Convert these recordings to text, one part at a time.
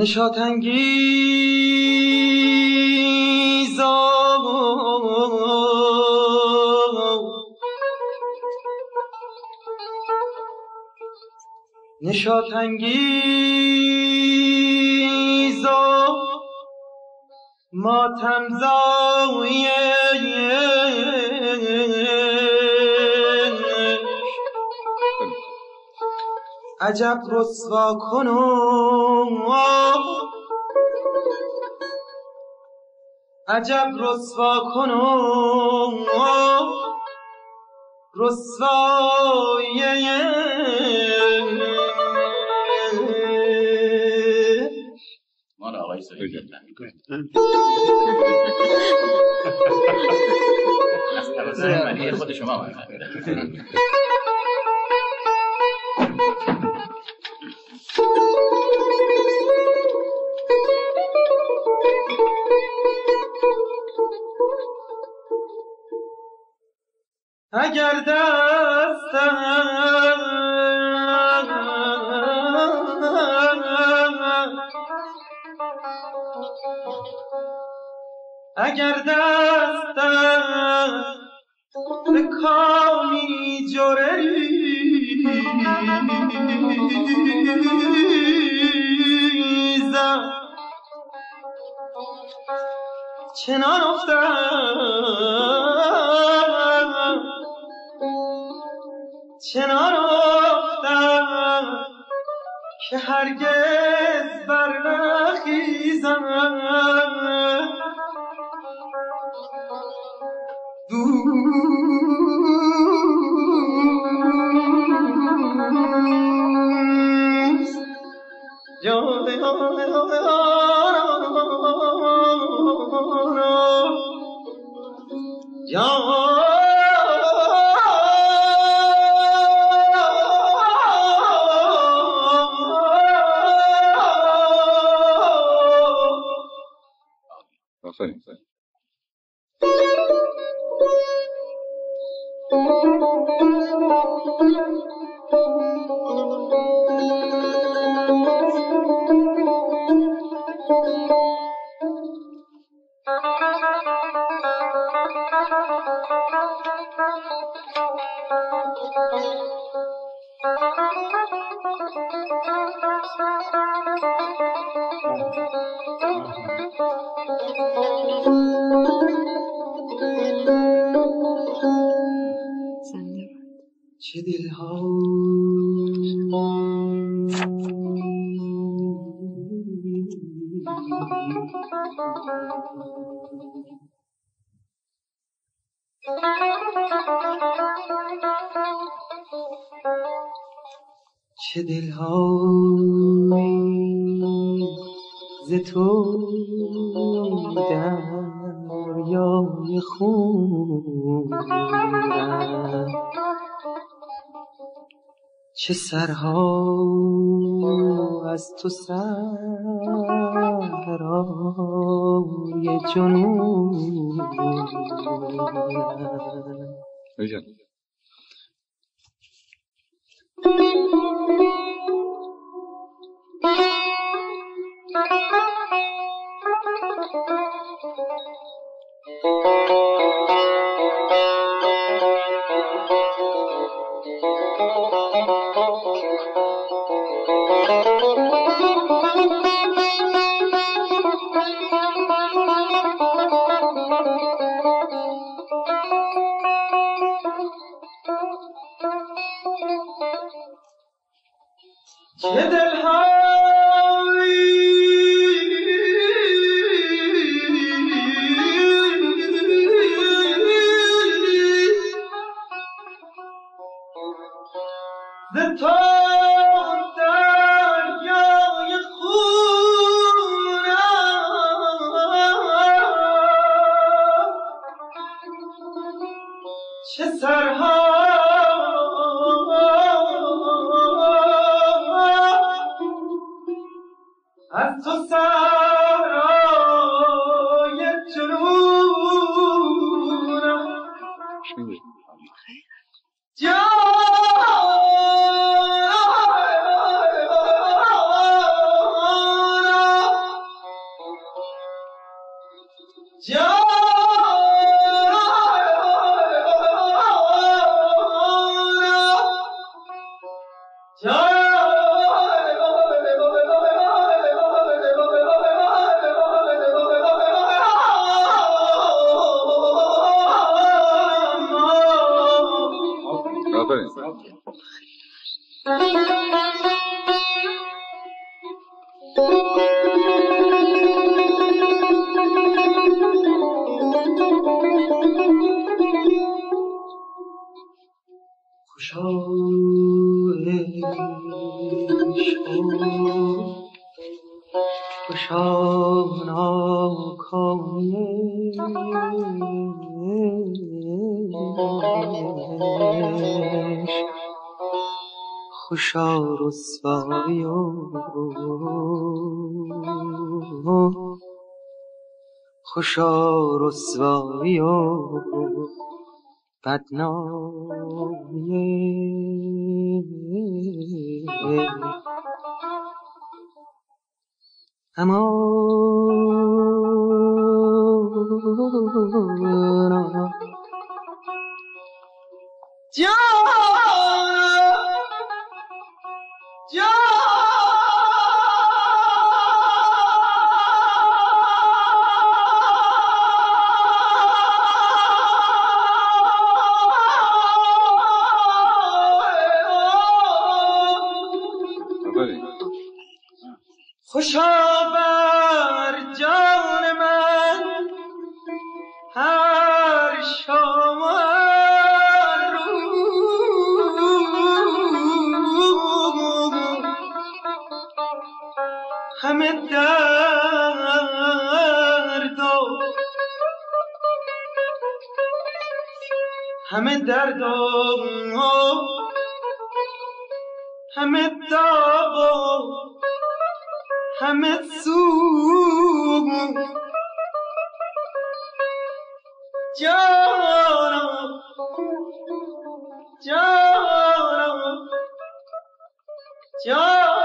نشاط انگیزا نشاط انگیزا ماتم زایش عجب رسوا کنم عجب رسوا کنم رسوایی مال آقای سعید از توسط منی خود شما باید اگر دستم اگر دستم به کامی جوریزم چنان افتم چنان افتم که هرگز برنخیزم چه دلها چه دلهایی ز تو دریای خونم چه سرها از تو سرای جنونم چه دلهایی ز تو دریای خونم چه سرها از تو سرای جنونم جانم آفرین. خوشا خوشا ناکامه خوشا رسوایی و خوشا رسوایی و بدنامی اما خوشا بر جان من هر شام همه درد همه درد همه داغ همه سوم جانم جانم جانم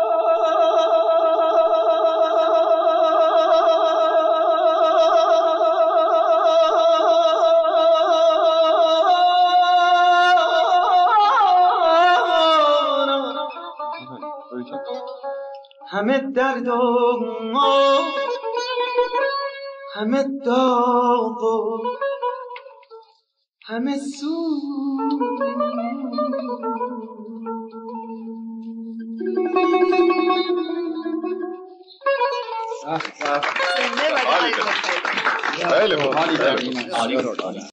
همه درد و همه داغ و همه سوز خیلی خوب.